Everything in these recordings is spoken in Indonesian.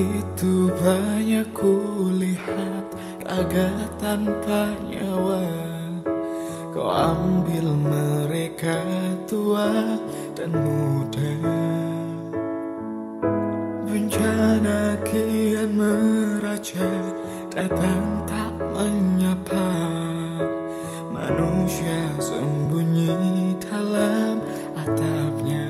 Begitu banyak kulihat raga tanpa nyawa. Kau ambil mereka tua dan muda. Bencana kian meraja, datang tak menyapa. Manusia sembunyi dalam atapnya.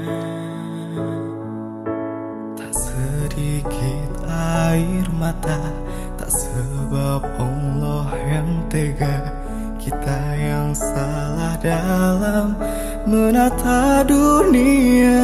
Tak sedikit air mata, tak sebab Allah yang tega. Kita yang salah dalam menata dunia.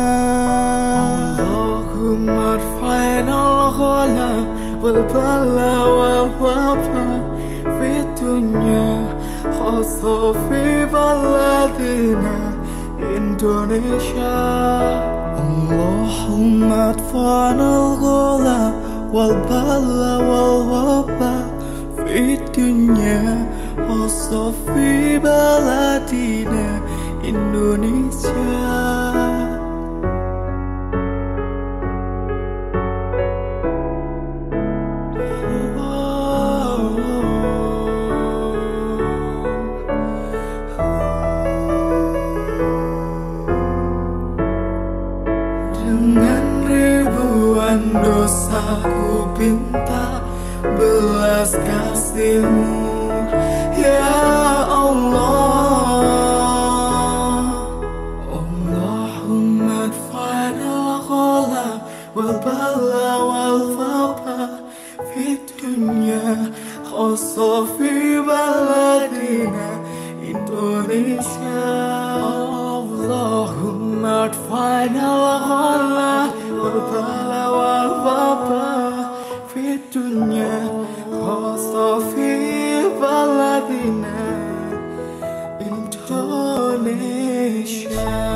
Allahumma arfa'na al-ghala wal bala wal waba fi dunya, khassa fi baladina Indonesia. Allahumma arfa'na al-ghala wal bala wal waba fi dunya, khassa fi baladina Indonesia. Dengan ribuan dosa ku pinta belas kasih-Mu, ya Allah. Allahumma adfa'na al-ghala wal bala wal waba fi dunya, khassa fi baladina Indonesia. Allahumma adfa'na al-ghala wal bala wal waba fi dunya, khassa fi baladina Indonesia.